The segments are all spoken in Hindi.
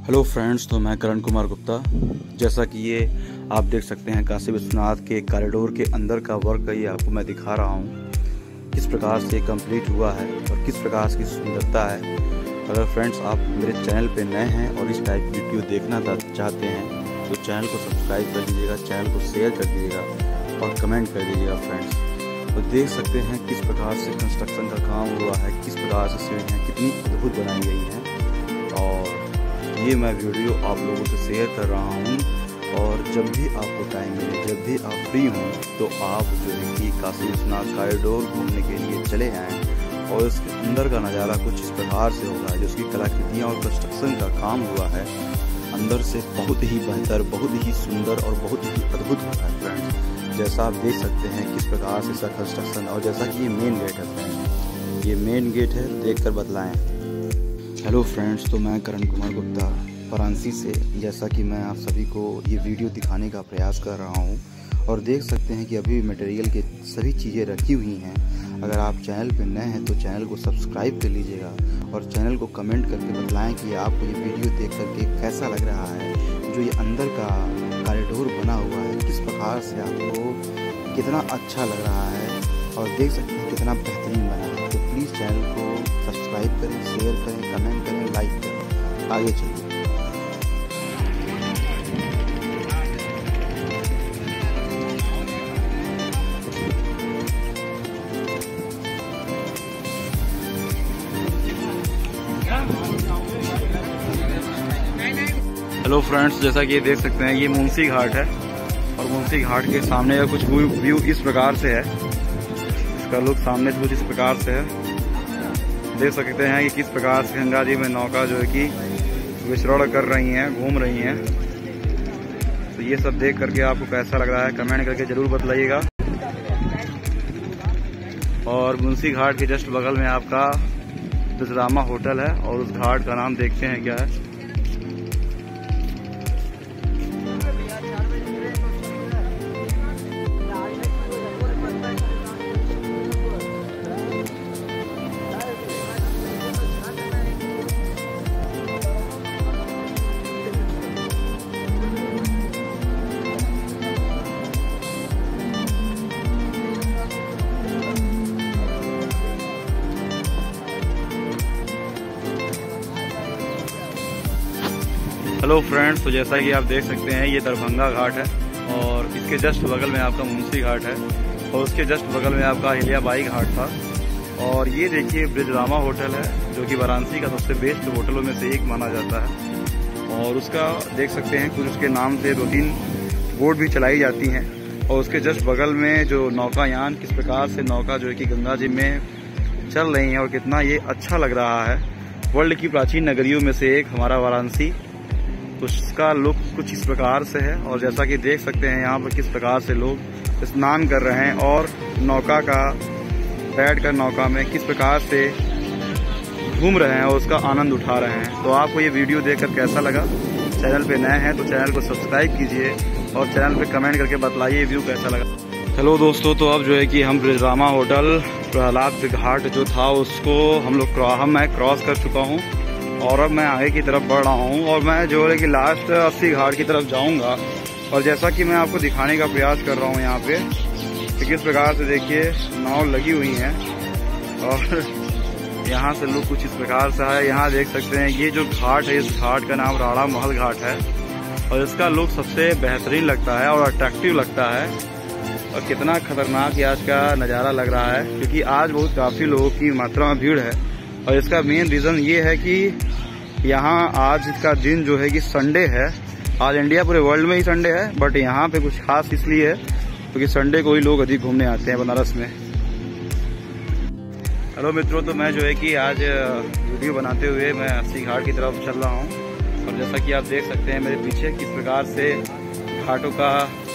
हेलो फ्रेंड्स, तो मैं करण कुमार गुप्ता। जैसा कि ये आप देख सकते हैं काशी विश्वनाथ के कॉरिडोर के अंदर का वर्क ये आपको मैं दिखा रहा हूँ किस प्रकार से कंप्लीट हुआ है और किस प्रकार की सुंदरता है। अगर फ्रेंड्स आप मेरे चैनल पे नए हैं और इस टाइप की वीडियो देखना चाहते हैं तो चैनल को सब्सक्राइब कर लीजिएगा, चैनल को शेयर कर दीजिएगा और कमेंट कर दीजिएगा फ्रेंड्स। तो देख सकते हैं किस प्रकार से कंस्ट्रक्शन का काम हुआ है, किस प्रकार से सीढ़ियाँ कितनी अद्भुत बनाई गई हैं। और ये मैं वीडियो आप लोगों से शेयर कर रहा हूँ। और जब भी आपको टाइम मिले, जब भी आप फ्री हों तो आप जो है कि काशी विश्वनाथ कॉरिडोर घूमने के लिए चले आएँ। और इसके अंदर का नज़ारा कुछ इस प्रकार से होगा, जो उसकी कलाकृतियाँ और कंस्ट्रक्शन का काम हुआ है अंदर से बहुत ही बेहतर, बहुत ही सुंदर और बहुत ही अद्भुत होता है फ्रेंड्स। जैसा आप देख सकते हैं किस प्रकार से इसका कंस्ट्रक्शन, और जैसा कि ये मेन गेट है फ्रेंड्स, ये मेन गेट है, देख कर बतलाएँ। हेलो फ्रेंड्स, तो मैं करण कुमार गुप्ता वाराणसी से, जैसा कि मैं आप सभी को ये वीडियो दिखाने का प्रयास कर रहा हूँ। और देख सकते हैं कि अभी मटेरियल के सभी चीज़ें रखी हुई हैं। अगर आप चैनल पर नए हैं तो चैनल को सब्सक्राइब कर लीजिएगा और चैनल को कमेंट करके बतलाएं कि आपको ये वीडियो देख करके कैसा लग रहा है। जो ये अंदर का कॉरिडोर बना हुआ है किस प्रकार से आपको कितना अच्छा लग रहा है, और देख सकते हैं कितना बेहतरीन बना है। तो प्लीज़ चैनल को सब्सक्राइब करें, शेयर करें, कमेंट करें, लाइक करें। आगे चलिए। हेलो फ्रेंड्स, जैसा कि ये देख सकते हैं ये मुंशी घाट है और मुंशी घाट के सामने का कुछ व्यू इस प्रकार से है। इसका लुक सामने से कुछ इस प्रकार से है। देख सकते हैं कि किस प्रकार से गंगा जी में नौका जो है कि विचरण कर रही हैं, घूम रही हैं। तो ये सब देख करके आपको कैसा लग रहा है कमेंट करके जरूर बतलाइएगा। और मुंशी घाट के जस्ट बगल में आपका ब्रिजरामा होटल है और उस घाट का नाम देखते हैं क्या है। हेलो फ्रेंड्स, तो जैसा कि आप देख सकते हैं ये दरभंगा घाट है और इसके जस्ट बगल में आपका मुंशी घाट है और उसके जस्ट बगल में आपका अहिल्याबाई घाट था। और ये देखिए ब्रिजरामा होटल है जो कि वाराणसी का सबसे बेस्ट होटलों में से एक माना जाता है। और उसका देख सकते हैं कुछ उसके नाम से 2-3 बोट भी चलाई जाती हैं। और उसके जस्ट बगल में जो नौकायान किस प्रकार से नौका जो है कि गंगा जी में चल रही है और कितना ये अच्छा लग रहा है। वर्ल्ड की प्राचीन नगरियों में से एक हमारा वाराणसी, तो उसका लुक कुछ इस प्रकार से है। और जैसा कि देख सकते हैं यहाँ पर किस प्रकार से लोग स्नान कर रहे हैं और नौका का बैठ कर नौका में किस प्रकार से घूम रहे हैं और उसका आनंद उठा रहे हैं। तो आपको ये वीडियो देखकर कैसा लगा? चैनल पे नए हैं तो चैनल को सब्सक्राइब कीजिए और चैनल पे कमेंट करके बतलाइए व्यू कैसा लगा। हेलो दोस्तों, तो अब जो है कि हम ब्रिजरामा होटल प्रहलाद घाट जो था उसको मैं क्रॉस कर चुका हूँ और अब मैं आगे की तरफ बढ़ रहा हूँ और मैं जो है कि लास्ट 80 घाट की तरफ जाऊँगा। और जैसा कि मैं आपको दिखाने का प्रयास कर रहा हूँ यहाँ पे कि किस प्रकार से देखिए नाव लगी हुई हैं और यहाँ से लोग कुछ इस प्रकार से है। यहाँ देख सकते हैं ये जो घाट है, इस घाट का नाम राणा महल घाट है और इसका लुक सबसे बेहतरीन लगता है और अट्रैक्टिव लगता है। और कितना खतरनाक आज का नज़ारा लग रहा है क्योंकि आज काफ़ी लोगों की मात्रा में भीड़ है। और इसका मेन रीज़न ये है कि यहाँ आज इसका दिन जो है कि संडे है। आज इंडिया पूरे वर्ल्ड में ही संडे है, बट यहाँ पे कुछ खास इसलिए है क्योंकि संडे को ही लोग अधिक घूमने आते हैं बनारस में। हेलो मित्रों, तो मैं जो है कि आज वीडियो बनाते हुए मैं 80 घाट की तरफ चल रहा हूँ। और जैसा कि आप देख सकते हैं मेरे पीछे किस प्रकार से घाटों का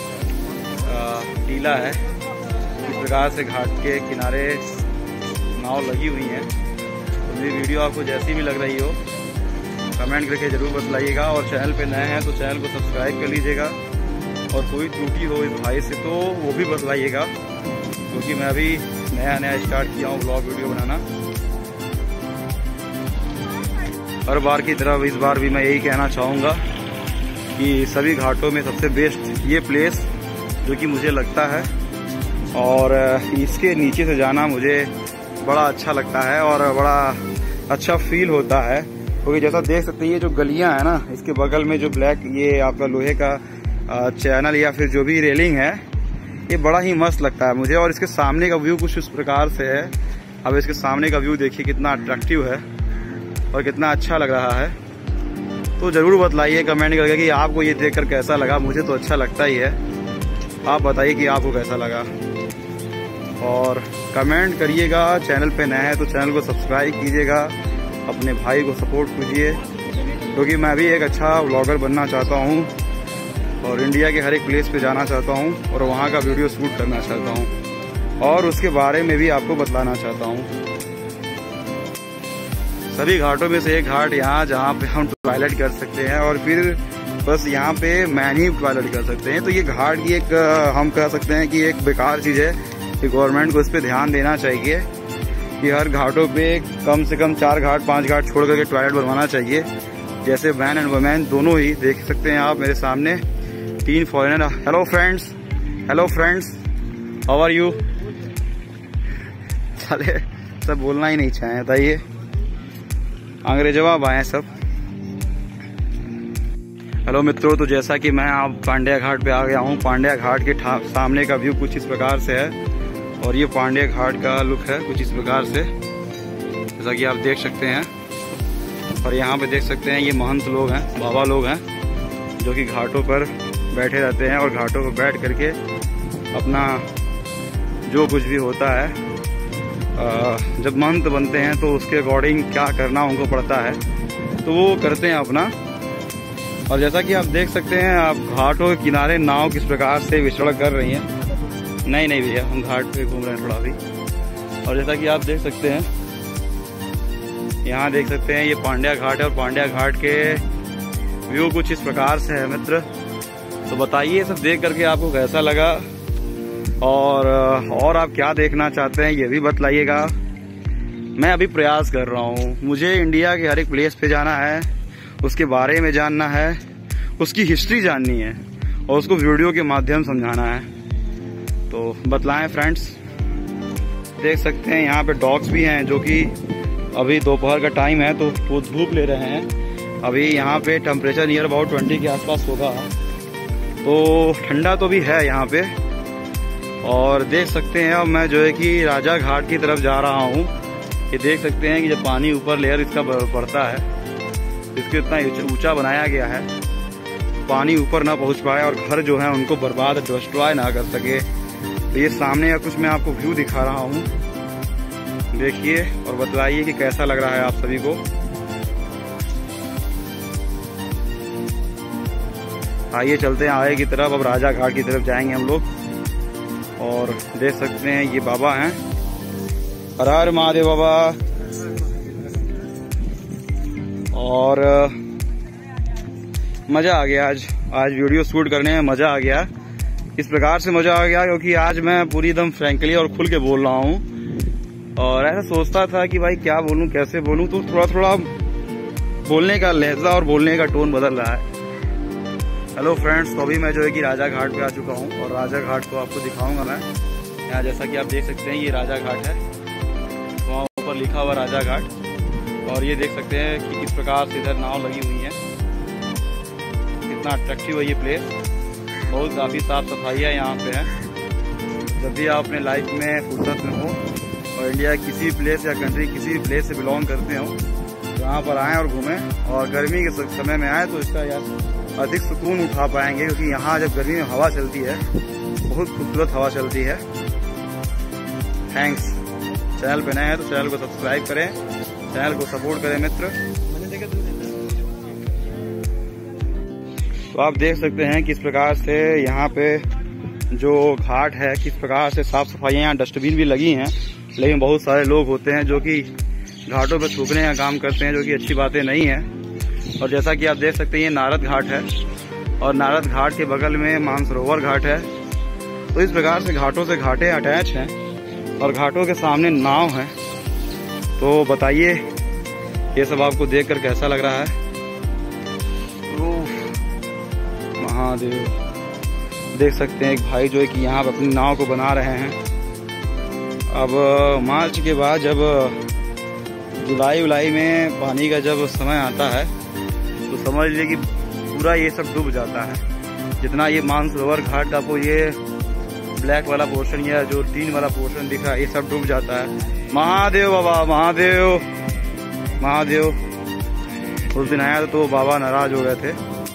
टीला है, किस प्रकार से घाट के किनारे नाव लगी हुई हैं। तो मेरी वीडियो आपको जैसी भी लग रही हो कमेंट करके ज़रूर बतलाइएगा। और चैनल पे नए हैं तो चैनल को सब्सक्राइब कर लीजिएगा और कोई त्रुटि हो इस भाई से तो वो भी बतलाइएगा क्योंकि मैं अभी नया स्टार्ट किया हूँ ब्लॉग वीडियो बनाना। हर बार की तरह इस बार भी मैं यही कहना चाहूँगा कि सभी घाटों में सबसे बेस्ट ये प्लेस जो कि मुझे लगता है, और इसके नीचे से जाना मुझे बड़ा अच्छा लगता है और बड़ा अच्छा फील होता है। क्योंकि जैसा देख सकते हैं ये जो गलियां है ना, इसके बगल में जो ब्लैक ये आपका लोहे का चैनल या फिर जो भी रेलिंग है, ये बड़ा ही मस्त लगता है मुझे। और इसके सामने का व्यू कुछ इस प्रकार से है। अब इसके सामने का व्यू देखिए कितना अट्रैक्टिव है और कितना अच्छा लग रहा है। तो ज़रूर बताइए कमेंट करके कि आपको ये देखकर कैसा लगा। मुझे तो अच्छा लगता ही है, आप बताइए कि आपको कैसा लगा और कमेंट करिएगा। चैनल पे नया है तो चैनल को सब्सक्राइब कीजिएगा, अपने भाई को सपोर्ट कीजिए, क्योंकि मैं भी एक अच्छा व्लॉगर बनना चाहता हूँ और इंडिया के हर एक प्लेस पे जाना चाहता हूँ और वहाँ का वीडियो शूट करना चाहता हूँ और उसके बारे में भी आपको बतलाना चाहता हूँ। सभी घाटों में से एक घाट यहाँ जहाँ पे हम टॉयलेट कर सकते हैं और फिर बस यहाँ पे मैन ही टॉयलेट कर सकते हैं। तो ये घाट की एक हम कह सकते हैं कि एक बेकार चीज़ है कि गवर्नमेंट को इस पे ध्यान देना चाहिए कि हर घाटों पे कम से कम 4 घाट 5 घाट छोड़ करके टॉयलेट बनवाना चाहिए। जैसे मैन एंड वुमेन दोनों ही देख सकते हैं आप मेरे सामने 3 foreigner. Hello friends, how are you? चले सब बोलना ही नहीं चाहे, बताइए अंग्रेजवा आए सब। हेलो मित्रों, तो जैसा कि मैं आप पांड्या घाट पे आ गया हूँ। पांड्या घाट के सामने का व्यू कुछ इस प्रकार से है और ये पांड्या घाट का लुक है कुछ इस प्रकार से, जैसा कि आप देख सकते हैं। और यहाँ पे देख सकते हैं ये महंत लोग हैं, बाबा लोग हैं, जो कि घाटों पर बैठे रहते हैं और घाटों पर बैठ करके अपना जो कुछ भी होता है, जब महंत बनते हैं तो उसके अकॉर्डिंग क्या करना उनको पड़ता है तो वो करते हैं अपना। और जैसा कि आप देख सकते हैं, आप घाटों के किनारे नाव किस प्रकार से विचरण कर रही हैं। नहीं भैया, हम घाट पे घूम रहे हैं थोड़ा अभी। और जैसा कि आप देख सकते हैं, यहाँ देख सकते हैं ये पांड्या घाट है और पांड्या घाट के व्यू कुछ इस प्रकार से है मित्र। तो बताइए सब देख करके आपको कैसा लगा और आप क्या देखना चाहते हैं ये भी बतलाइएगा। मैं अभी प्रयास कर रहा हूँ, मुझे इंडिया के हर एक प्लेस पे जाना है, उसके बारे में जानना है, उसकी हिस्ट्री जाननी है और उसको वीडियो के माध्यम समझाना है। तो बतलाएं फ्रेंड्स। देख सकते हैं यहाँ पे डॉग्स भी हैं, जो कि अभी दोपहर का टाइम है तो वो धूप ले रहे हैं। अभी यहाँ पे टेम्परेचर नियर अबाउट 20 के आसपास होगा, तो ठंडा तो भी है यहाँ पे। और देख सकते हैं अब मैं जो है कि राजा घाट की तरफ जा रहा हूँ। ये देख सकते हैं कि जब पानी ऊपर लेयर इसका बढ़ता है, इसको इतना ऊंचा बनाया गया है पानी ऊपर ना पहुँच पाए और घर जो है उनको बर्बाद डिस्ट्रॉय ना कर सके। तो ये सामने का कुछ मैं आपको व्यू दिखा रहा हूँ, देखिए और बतलाइए कि कैसा लग रहा है आप सभी को। आइए चलते हैं आगे की तरफ। अब राजा घाट की तरफ जाएंगे हम लोग। और देख सकते हैं ये बाबा हैं, हर हर महादेव बाबा। और मजा आ गया आज वीडियो शूट करने में मजा आ गया। इस प्रकार से मजा आ गया क्योंकि आज मैं पूरी एकदम फ्रैंकली और खुल के बोल रहा हूँ। और ऐसा सोचता था कि भाई क्या बोलूँ कैसे बोलूँ, तो थोड़ा बोलने का लहजा और बोलने का टोन बदल रहा है। हेलो फ्रेंड्स, तो अभी मैं जो है कि राजा घाट पे आ चुका हूँ और राजा घाट को आपको दिखाऊंगा मैं। यहाँ जैसा कि आप देख सकते हैं ये राजा घाट है, वहाँ ऊपर लिखा हुआ राजा घाट। और ये देख सकते हैं कि किस प्रकार से इधर नाव लगी हुई है, कितना अट्रैक्टिव है ये प्लेस। बहुत काफ़ी साफ सफाई है यहाँ पे है। जब भी आप अपने लाइफ में फुर्सत में हो और इंडिया किसी प्लेस या कंट्री किसी प्लेस से बिलोंग करते हो तो यहाँ पर आएँ और घूमें। और गर्मी के समय में आए तो इसका यार अधिक सुकून उठा पाएंगे, क्योंकि यहाँ जब गर्मी में हवा चलती है बहुत खूबसूरत हवा चलती है। थैंक्स। चैनल पे नए हैं तो चैनल को सब्सक्राइब करें, चैनल को सपोर्ट करें मित्र। तो आप देख सकते हैं किस प्रकार से यहाँ पे जो घाट है किस प्रकार से साफ सफाइयाँ, यहाँ डस्टबिन भी लगी हैं, लेकिन बहुत सारे लोग होते हैं जो कि घाटों पर थूकने का काम करते हैं, जो कि अच्छी बातें नहीं है। और जैसा कि आप देख सकते हैं ये नारद घाट है और नारद घाट के बगल में मानसरोवर घाट है। तो इस प्रकार से घाटों से घाटें अटैच हैं और घाटों के सामने नाव है। तो बताइए ये सब आपको देखकर कैसा लग रहा है? महादेव, देख सकते हैं एक भाई जो है कि यहाँ पर अपनी नाव को बना रहे हैं। अब मार्च के बाद जब जुलाई में पानी का जब समय आता है तो समझ लीजिए कि पूरा ये सब डूब जाता है। जितना ये मानसरोवर घाट आपको ये ब्लैक वाला पोर्शन या जो टीन वाला पोर्शन दिख रहा है, ये सब डूब जाता है। महादेव बाबा, महादेव महादेव। उस दिन आया तो बाबा नाराज हो गए थे।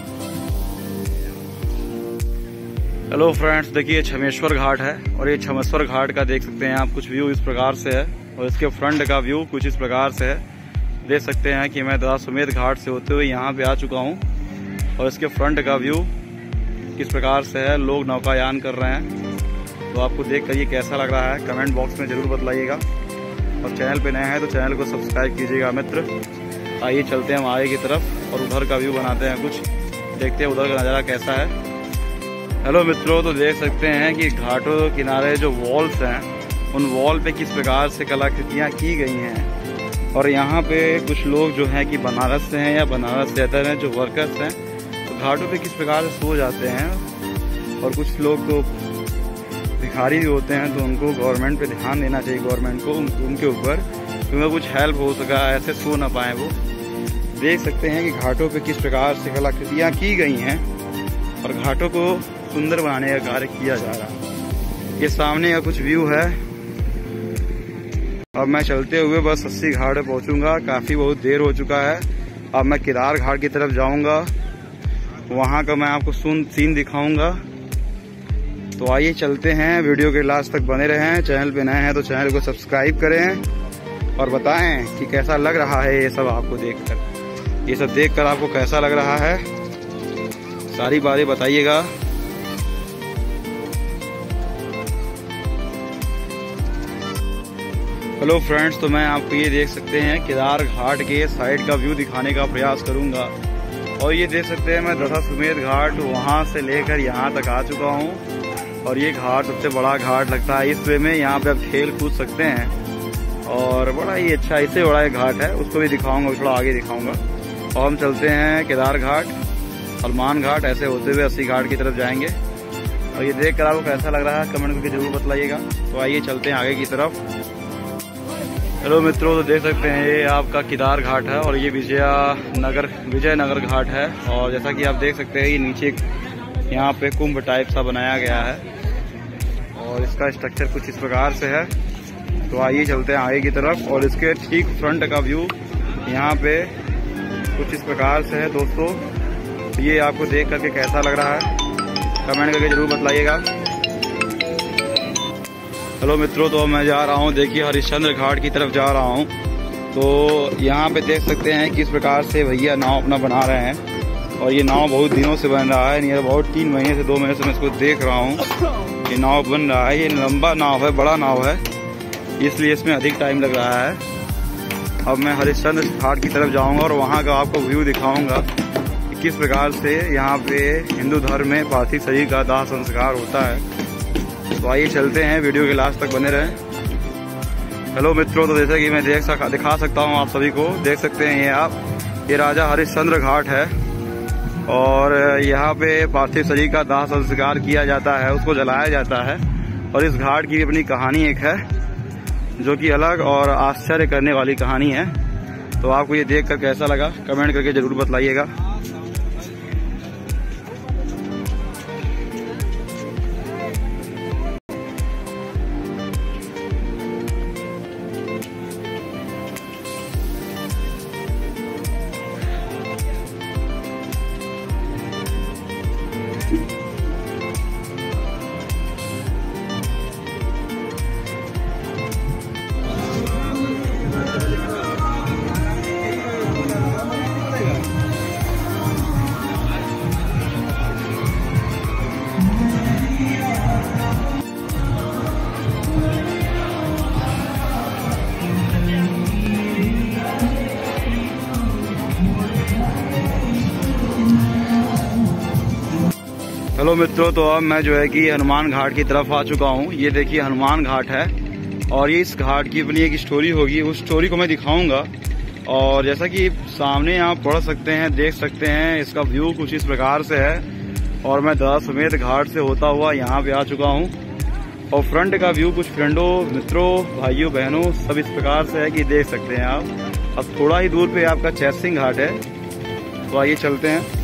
हेलो फ्रेंड्स, देखिए छमेश्वर घाट है और ये छमेश्वर घाट का देख सकते हैं आप कुछ व्यू इस प्रकार से है और इसके फ्रंट का व्यू कुछ इस प्रकार से है। देख सकते हैं कि मैं दशाश्वमेध घाट से होते हुए यहाँ पे आ चुका हूँ और इसके फ्रंट का व्यू किस प्रकार से है। लोग नौकायान कर रहे हैं। तो आपको देख कर ये कैसा लग रहा है कमेंट बॉक्स में जरूर बतलाइएगा और चैनल पे नए हैं तो चैनल को सब्सक्राइब कीजिएगा मित्र। आइए चलते हैं हम आगे की तरफ और उधर का व्यू बनाते हैं कुछ, देखते हैं उधर का नज़ारा कैसा है। हेलो मित्रों, तो देख सकते हैं कि घाटों के किनारे जो वॉल्स हैं उन वॉल पे किस प्रकार से कलाकृतियाँ की गई हैं और यहाँ पे कुछ लोग जो हैं कि बनारस से हैं या बनारस से रहते हैं जो वर्कर्स हैं तो घाटों पे किस प्रकार से सो जाते हैं और कुछ लोग तो भिखारी भी होते हैं तो उनको गवर्नमेंट पे ध्यान देना चाहिए, गवर्नमेंट को उनके ऊपर क्योंकि कुछ हेल्प हो सका, ऐसे सो ना पाए वो। देख सकते हैं कि घाटों पे किस प्रकार से कलाकृतियाँ की गई हैं और घाटों को सुंदर बनाने का कार्य किया जा रहा है। ये सामने का कुछ व्यू है। अब मैं चलते हुए बस 80 घाट पहुंचूंगा, काफी बहुत देर हो चुका है। अब मैं केदार घाट की तरफ जाऊंगा, वहां का मैं आपको सीन दिखाऊंगा। तो आइए चलते हैं, वीडियो के लास्ट तक बने रहें। चैनल पे नए हैं तो चैनल को सब्सक्राइब करें और बताएं कि कैसा लग रहा है ये सब आपको देखकर। ये सब देखकर आपको कैसा लग रहा है, सारी बातें बताइएगा। हेलो फ्रेंड्स, तो मैं आपको ये देख सकते हैं केदार घाट के साइड का व्यू दिखाने का प्रयास करूंगा और ये देख सकते हैं मैं दशाश्वमेध घाट वहां से लेकर यहाँ तक आ चुका हूँ और ये घाट सबसे बड़ा घाट लगता है। इस वे में यहाँ पे आप खेल कूद सकते हैं और बड़ा ही अच्छा, इससे बड़ा एक घाट है, उसको भी दिखाऊंगा, थोड़ा आगे दिखाऊंगा। और हम चलते हैं केदार घाट, हनुमान घाट, ऐसे होते हुए 80 घाट की तरफ जाएंगे और ये देख कर आपको कैसा लग रहा है कमेंट करके जरूर बतलाइएगा। तो आइए चलते हैं आगे की तरफ। हेलो मित्रों, तो देख सकते हैं ये आपका केदार घाट है और ये विजयनगर घाट है और जैसा कि आप देख सकते हैं ये नीचे यहाँ पे कुंभ टाइप सा बनाया गया है और इसका स्ट्रक्चर कुछ इस प्रकार से है। तो आइए चलते हैं आगे की तरफ और इसके ठीक फ्रंट का व्यू यहाँ पे कुछ इस प्रकार से है। दोस्तों ये आपको देख करके कैसा लग रहा है कमेंट करके जरूर बतलाइएगा। हेलो मित्रों, तो मैं जा रहा हूँ, देखिए हरिश्चंद्र घाट की तरफ जा रहा हूँ। तो यहाँ पे देख सकते हैं किस प्रकार से भैया नाव अपना बना रहे हैं और ये नाव बहुत दिनों से बन रहा है, नियर अबाउट 3 महीने से 2 महीने से मैं इसको देख रहा हूँ। ये नाव बन रहा है, ये लंबा नाव है, बड़ा नाव है, इसलिए इसमें अधिक टाइम लग रहा है। अब मैं हरिश्चंद्र घाट की तरफ जाऊँगा और वहाँ का आपको व्यू दिखाऊँगा कि किस प्रकार से यहाँ पे हिंदू धर्म में पार्थिव शरीर का दाह संस्कार होता है। तो आइए चलते हैं, वीडियो के लास्ट तक बने रहें। हेलो मित्रों, तो जैसे कि मैं दिखा सकता हूँ आप सभी को, देख सकते हैं ये राजा हरिश्चंद्र घाट है और यहाँ पे पार्थिव शरीर का दाह संस्कार किया जाता है, उसको जलाया जाता है। और इस घाट की अपनी कहानी एक है जो कि अलग और आश्चर्य करने वाली कहानी है। तो आपको ये देख कर कैसा लगा कमेंट करके जरूर बतलाइएगा। हेलो मित्रों, तो अब मैं जो है कि हनुमान घाट की तरफ आ चुका हूँ। ये देखिए हनुमान घाट है और ये इस घाट की अपनी एक स्टोरी होगी, उस स्टोरी को मैं दिखाऊंगा और जैसा कि सामने आप पढ़ सकते हैं, देख सकते हैं, इसका व्यू कुछ इस प्रकार से है। और मैं दशाश्वमेध घाट से होता हुआ यहाँ पे आ चुका हूँ और फ्रंट का व्यू कुछ फ्रेंडों, मित्रों, भाइयों, बहनों सब इस प्रकार से है कि देख सकते हैं आप। अब थोड़ा ही दूर पे आपका चैसिंग घाट है, तो आइए चलते हैं।